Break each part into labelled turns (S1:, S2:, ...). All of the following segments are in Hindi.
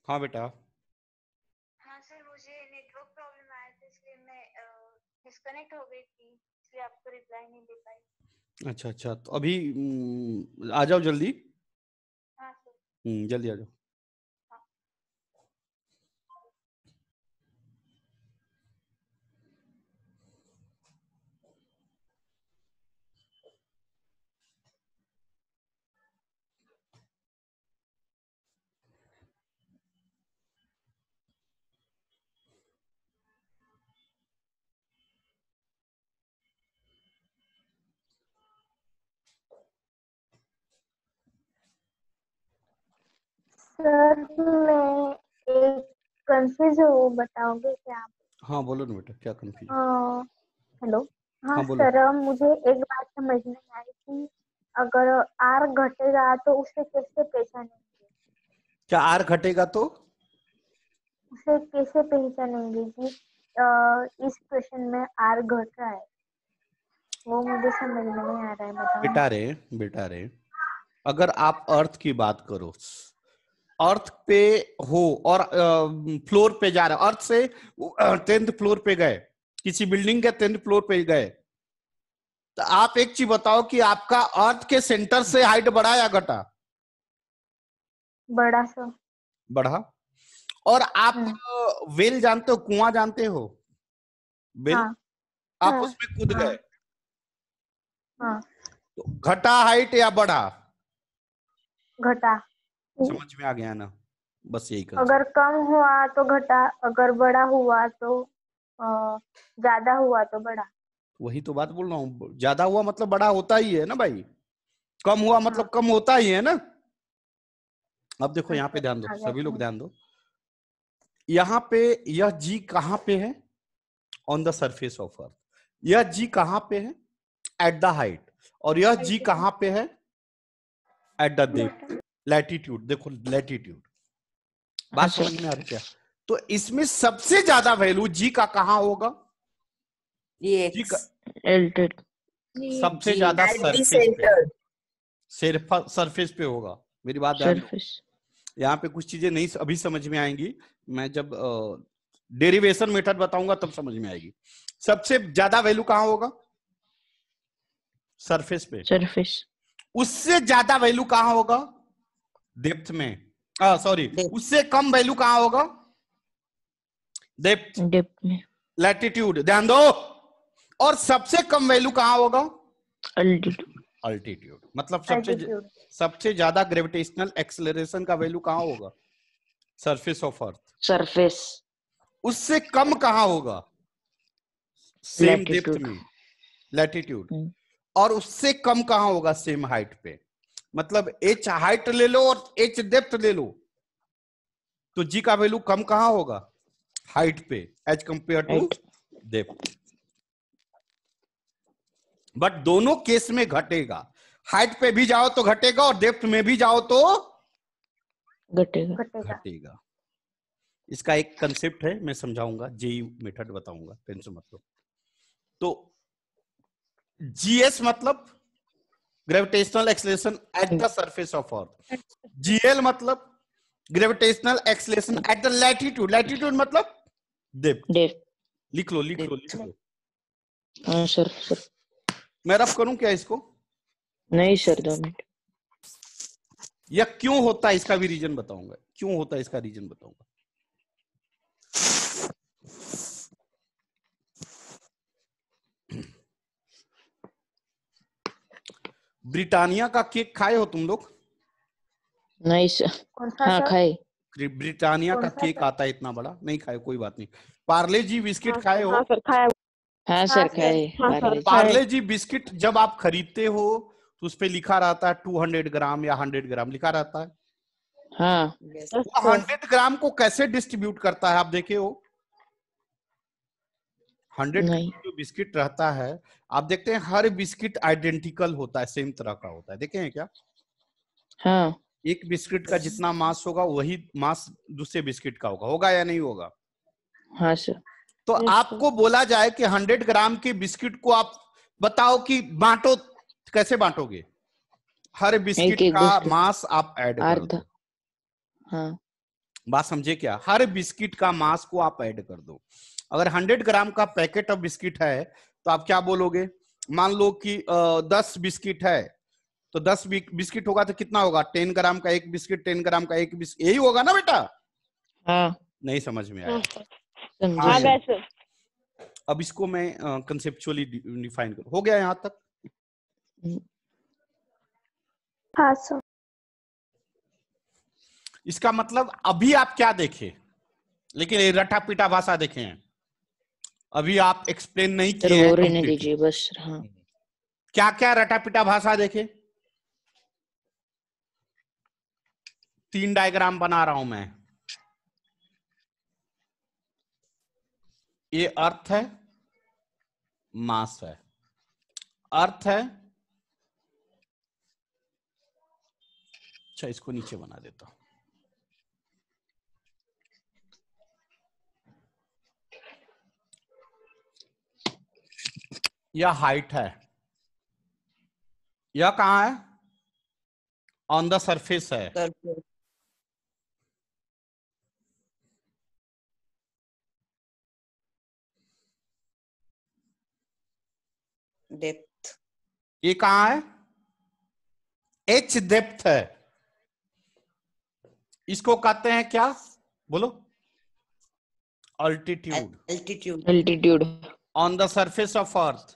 S1: हाँ बेटा।
S2: हाँ सर, मुझे नेटवर्क प्रॉब्लम आया था इसलिए मैं डिस्कनेक्ट हो गई थी, इसलिए आपको रिप्लाई नहीं दे पाई।
S1: अच्छा अच्छा, तो अभी आ जाओ जल्दी।
S2: हाँ सर।
S1: जल्दी आ जाओ।
S2: हाँ। सर मैं एक कंफ्यूज हूँ, बताओगे क्या आप?
S1: हाँ बोलो ना बेटा, क्या कंफ्यूज?
S2: हेलो। हाँ
S1: हाँ बोलो।
S2: सर, मुझे एक बात समझ में आई कि अगर आर घटेगा तो उसे कैसे पहचानेंगे?
S1: क्या आर घटेगा तो?
S2: उसे कैसे पहचानेंगे कि इस क्वेश्चन में आर घट रहा है? वो मुझे समझ में नहीं आ रहा है, बताओ।
S1: बेटा रे, अगर आप अर्थ की बात करो, अर्थ पे हो और फ्लोर पे जा रहे, अर्थ से 10th फ्लोर पे गए, किसी बिल्डिंग के 10th फ्लोर पे गए, तो आप एक चीज बताओ कि आपका अर्थ के सेंटर से हाइट बढ़ा या घटा?
S2: बड़ा सा।
S1: बढ़ा। और आप वेल जानते हो, कुआं जानते हो? वेल।
S2: हाँ
S1: आप
S2: हाँ
S1: उसमें कूद
S2: हाँ
S1: गए,
S2: हाँ।
S1: तो घटा हाइट या बढ़ा?
S2: घटा।
S1: समझ में आ गया ना? बस यही
S2: अगर
S1: कंसेप्ट।
S2: कम हुआ तो घटा, अगर बड़ा हुआ तो ज्यादा हुआ तो बड़ा।
S1: वही तो बात बोल रहा हूँ, ज्यादा हुआ मतलब बड़ा होता ही है ना भाई, कम हुआ
S2: हाँ।
S1: मतलब कम होता ही है ना। अब देखो यहाँ पे
S2: अच्छा,
S1: ध्यान दो,
S2: आ गया
S1: सभी लोग
S2: समझ।
S1: ध्यान दो। यहाँ पे यह जी कहाँ पे है? ऑन द सरफेस ऑफ अर्थ। यह जी कहाँ पे है? At the height. और यह जी कहाँ पे है? At the depth, latitude. देखो लैटिट्यूड, बात
S3: अच्छा।
S1: समझ में आ रही क्या? तो इसमें सबसे ज्यादा वैल्यू जी का कहाँ होगा? जी का
S3: एल्टेड।
S1: सबसे ज्यादा सरफेस पे, सिर्फ सरफेस पे होगा। मेरी बात ध्यान दो,
S3: सरफेस।
S1: यहाँ पे कुछ चीजें नहीं अभी समझ में आएंगी, मैं जब डेरिवेशन मेथड बताऊंगा तब समझ में आएगी। सबसे ज्यादा वैल्यू कहाँ होगा? सरफेस पे।
S3: सरफेस।
S1: उससे ज्यादा वैल्यू कहाँ होगा? डेप्थ में। सॉरी, उससे कम वैल्यू कहाँ होगा? डेप्थ,
S3: डेप्थ में।
S1: लैटिट्यूड, ध्यान दो। और सबसे कम वैल्यू कहाँ होगा?
S3: अल्टीट्यूड।
S1: अल्टीट्यूड। मतलब
S2: एल्टीट्यूड।
S1: सबसे ज्यादा ग्रेविटेशनल एक्सेलरेशन का वैल्यू कहाँ होगा? Surface of earth.
S3: सरफेस।
S1: उससे कम कहाँ होगा? Same depth
S3: latitude.
S1: में, लैटिट्यूड। और उससे कम कहाँ होगा? सेम हाइट पे। मतलब एच हाइट ले लो और एच डेप्थ ले लो, तो जी का वैल्यू कम कहाँ होगा? हाइट पे, as compare to depth. But दोनों केस में घटेगा, हाइट पे भी जाओ तो घटेगा और डेप्थ में भी जाओ तो
S3: घटेगा।
S1: घटेगा। इसका एक कंसेप्ट है, मैं समझाऊंगा, जेई मेथड बताऊंगा, टेंशन मत लो। तो जीएस मतलब gravitational acceleration at the surface of earth, g l मतलब gravitational acceleration at the latitude, latitude मतलब डेप्थ।
S3: डेप्थ।
S1: लिख लो लिख लो लिख लो।
S3: हाँ सर। सर
S1: मैं रफ करूं क्या इसको?
S3: नहीं सर, 2 मिनट।
S1: या क्यों होता है इसका भी रीजन बताऊंगा, क्यों होता है इसका रीजन बताऊंगा। ब्रिटानिया का केक खाए हो तुम लोग?
S3: नहीं सर।
S2: कौन सा
S3: हाँ
S2: सर?
S3: खाए।
S1: ब्रिटानिया का केक आता है इतना बड़ा, नहीं खाए कोई बात नहीं। पार्ले जी बिस्किट खाए हो?
S4: हाँ सर खाया।
S3: हाँ
S2: हाँ
S3: सर
S2: सर।
S3: खाए।
S4: हाँ सर
S3: पार्ले जी।
S4: खाए।
S1: पार्ले जी बिस्किट जब आप खरीदते हो तो उस पे लिखा रहता है 200 ग्राम या 100 ग्राम लिखा रहता है।
S3: हाँ
S1: वो 100 ग्राम को कैसे डिस्ट्रीब्यूट करता है आप देखे हो? 100
S3: नहीं।
S1: ग्राम जो बिस्किट रहता है, आप देखते हैं हर बिस्किट आइडेंटिकल होता है, सेम तरह का होता है, देखे हैं क्या?
S3: हाँ।
S1: एक बिस्किट का जितना मास होगा वही मास दूसरे बिस्किट का होगा, होगा या नहीं होगा?
S3: हाँ सर।
S1: तो आपको बोला जाए कि 100 ग्राम के बिस्किट को आप बताओ कि बांटो, कैसे बांटोगे? हर बिस्किट
S3: एक
S1: का
S3: बिस्किट
S1: मास आप ऐड कर
S3: आधा।
S1: दो।
S3: हाँ
S1: बात समझे क्या? हर बिस्किट का मास को आप ऐड कर दो। अगर 100 ग्राम का पैकेट ऑफ बिस्किट है तो आप क्या बोलोगे? मान लो कि 10 बिस्किट है, तो 10 बिस्किट होगा तो कितना होगा? 10 ग्राम का एक बिस्किट, 10 ग्राम का एक बिस्किट, यही होगा ना बेटा?
S3: हाँ
S1: नहीं समझ में आया?
S3: समझे
S1: हाँ
S3: सर।
S2: सर।
S1: अब इसको मैं कंसेप्चुअली डिफाइन करूं। हो गया यहां तक?
S2: हाँ सर।
S1: इसका मतलब अभी आप क्या देखे, लेकिन ये रटा पीटा भाषा देखे हैं, अभी आप एक्सप्लेन नहीं
S3: सर
S1: किए
S3: वो
S1: हैं
S3: रहने
S1: कंप्लीटली।
S3: दीजिए बस। हाँ
S1: क्या क्या रटा पीटा भाषा देखे? 3 डायग्राम बना रहा हूं मैं। ये अर्थ है, मास है, अर्थ है। अच्छा इसको नीचे बना देता हूं। यह हाइट है, यह कहां है? ऑन द सरफेस है।
S4: सरफेस, डेप्थ,
S1: ये कहां है? एच डेप्थ है। इसको कहते हैं क्या? बोलो। Altitude
S4: altitude,
S3: altitude.
S1: On the surface of अर्थ।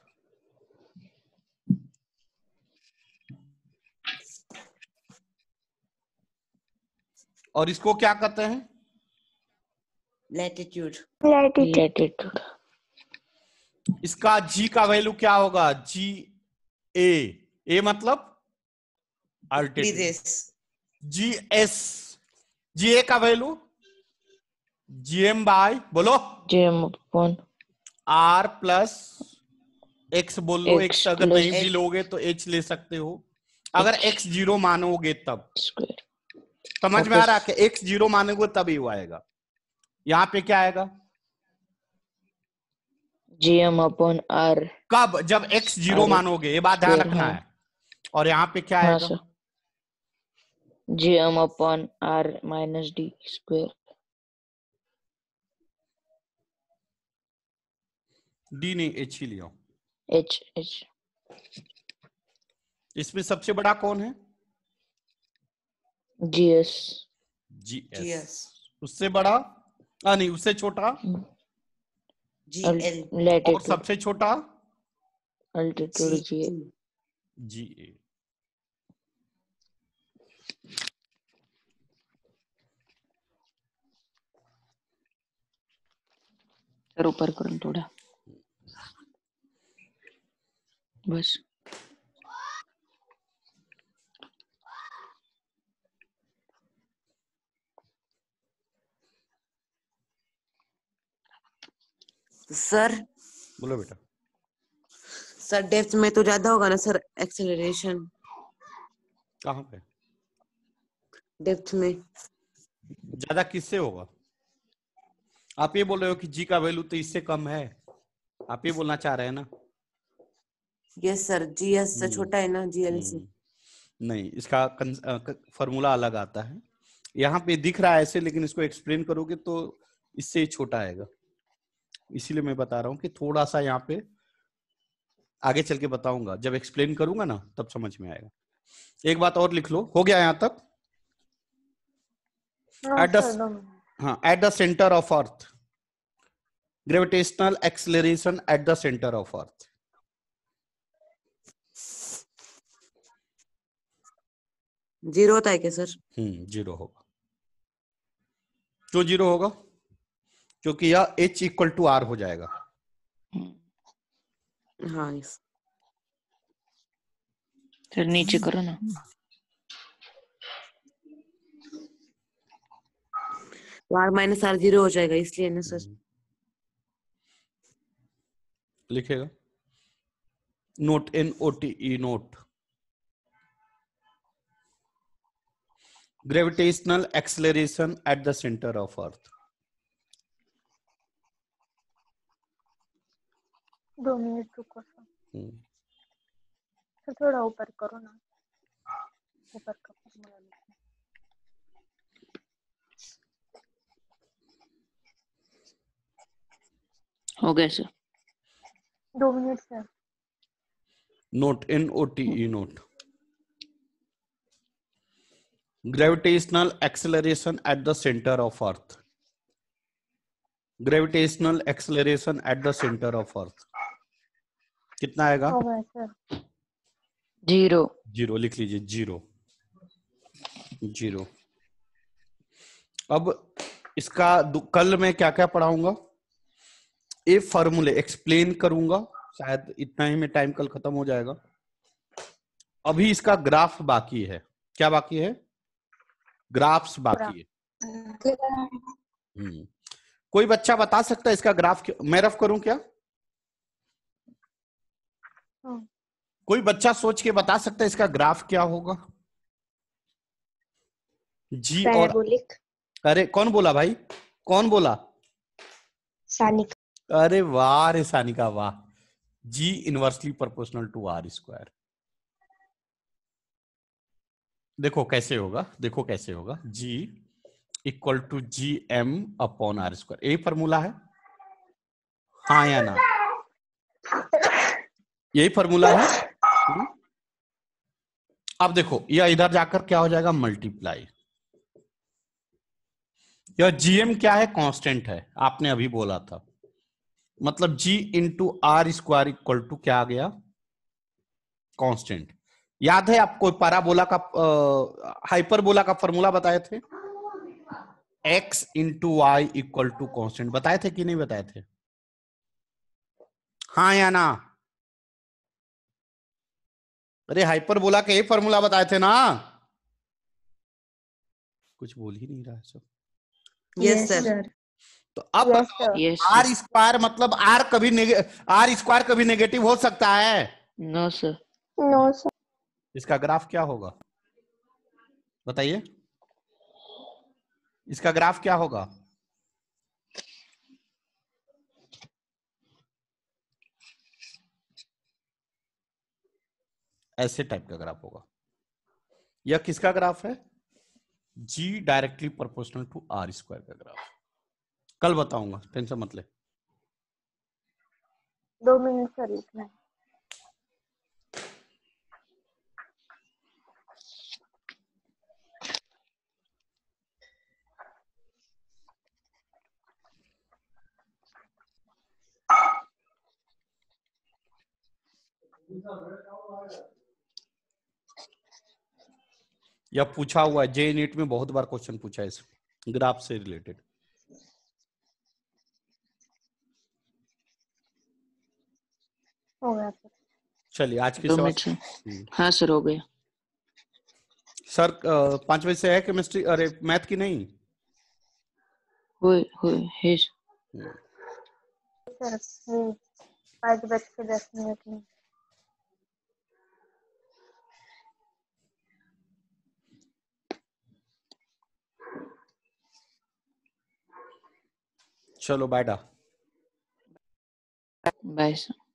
S1: और इसको क्या कहते हैं?
S4: Latitude,
S3: latitude.
S1: इसका जी का वैल्यू क्या होगा? जी ए मतलब अल्टीट्यूड।
S4: देश,
S1: जी एस, जी ए का वैल्यू जीएम बाय, बोलो,
S3: g m upon
S1: r plus x बोल लो।
S3: X
S1: एक्स अगर
S3: plus
S1: नहीं भी लोगे तो एच ले सकते हो, अगर
S3: H
S1: एक्स 0 मानोगे तब।
S3: स्क्वायर।
S1: समझ में आ रहा है कि एक्स 0 मानोगे तब ही वो आएगा। यहाँ पे क्या आएगा?
S3: जीएम अपॉन आर
S1: कब? जब एक्स 0 मानोगे, ये बात ध्यान
S3: स्क्वायर।
S1: रखना
S3: हाँ
S1: है। और यहाँ पे क्या
S3: हाँ
S1: आएगा?
S3: Sir, g m upon r minus d square.
S1: D नहीं, एच ही लिया।
S3: एच एच
S1: इसमें सबसे बड़ा कौन है?
S3: जीएस।
S1: जीएस।
S4: जीएस,
S1: उससे बड़ा नहीं, उससे छोटा?
S4: जीएल,
S1: और
S3: लैटिट्यूड
S1: सबसे छोटा?
S3: अल्टीट्यूड जी।
S1: जीए।
S3: सर ऊपर करो थोड़ा बस।
S4: सर।
S1: बोलो बेटा।
S4: सर डेप्थ में तो ज्यादा होगा ना सर एक्सेलरेशन?
S1: कहाँ पे
S4: डेप्थ में
S1: ज्यादा किससे होगा? आप ये बोल रहे हो कि जी का वैल्यू तो इससे कम है, आप ये बोलना चाह रहे हैं ना?
S4: यस सर, जीएस से छोटा है ना जीएल से।
S1: नहीं, इसका फॉर्मूला अलग आता है। यहाँ पे दिख रहा है ऐसे, लेकिन इसको एक्सप्लेन करोगे तो इससे छोटा आएगा। इसीलिए मैं बता रहा हूँ कि थोड़ा सा यहाँ पे आगे चल के बताऊंगा, जब एक्सप्लेन करूंगा ना तब समझ में आएगा। एक बात और लिख लो। हो गया यहाँ तक? At the centre of earth, gravitational acceleration at the centre of earth.
S4: Zero होता है क्या सर?
S1: 0 होगा। क्यों 0 होगा? क्योंकि यह H इक्वल टू R हो जाएगा।
S4: हाँ यस।
S3: सर नीचे करो ना।
S4: आर माइनस आर जीरो हो जाएगा, इसलिए ना सर।
S1: लिखेगा note, NOTE note, gravitational acceleration at the centre of earth.
S2: 2 minute रुको सर। तो थोड़ा ऊपर करो ना, ऊपर का फॉर्मूला लिखो।
S3: हो गया sir.
S2: 2 minute sir.
S1: Note, NOTE note. Gravitational acceleration at the centre of earth. Gravitational acceleration at the centre of earth कितना आएगा?
S2: हो गया सर।
S3: 0।
S1: 0 लिख लीजिए, 0 0। अब इसका कल मैं क्या क्या पढ़ाऊंगा, ये फॉर्मूले एक्सप्लेन करूंगा, शायद इतना ही में टाइम कल खत्म हो जाएगा। अभी इसका ग्राफ बाकी है। क्या बाकी है? ग्राफ्स बाकी है। कोई बच्चा बता सकता है इसका ग्राफ मैं रफ करूं क्या? कोई बच्चा सोच के बता सकता है इसका ग्राफ क्या होगा? जी और
S5: पैराबोलिक।
S1: अरे कौन बोला भाई, कौन बोला?
S5: सानिका।
S1: अरे वाह रे सानिका वाह। G inversely proportional to r square. देखो कैसे होगा, देखो कैसे होगा। G equal to g m upon r square, यही फॉर्मूला है, हाँ या ना? यही फॉर्मूला है। अब देखो यह इधर जाकर क्या हो जाएगा, मल्टीप्लाई। यह जीएम क्या है, कांस्टेंट है, आपने अभी बोला था। मतलब g into r square equal to क्या आ गया, कांस्टेंट। याद है आपको पैराबोला का हाइपरबोला का फॉर्मूला बताए थे? x into y equal to constant, बताए थे कि नहीं बताए थे? हाँ या ना? अरे हाइपरबोला के ये फॉर्मूला बताए थे ना? कुछ बोल ही नहीं रहा है सब।
S4: Yes sir.
S1: तो अब
S2: yes sir.
S3: Yes
S1: r
S3: sir.
S1: Square मतलब आर स्क्वायर कभी नेगेटिव हो सकता है?
S3: No sir.
S2: No sir.
S1: इसका ग्राफ क्या होगा बताइए, इसका ग्राफ क्या होगा? ऐसे टाइप का ग्राफ होगा। यह किसका ग्राफ है? G directly proportional to r square का ग्राफ। कल बताऊंगा, टेंशन मत ले।
S2: 2 मिनट सर लिखना है।
S1: यह पूछा हुआ है, जे नीट में बहुत बार क्वेश्चन पूछा है इस ग्राफ से रिलेटेड।
S2: हो गया सर।
S1: चलिए आज की
S3: 2
S1: सेवा।
S3: Minute sir. हाँ सर हो गया।
S1: सर 5 बजे से है केमिस्ट्री, अरे मैथ की नहीं?
S3: हो है
S2: सर 5:10 में।
S1: चलो बाय।
S3: Bye sir.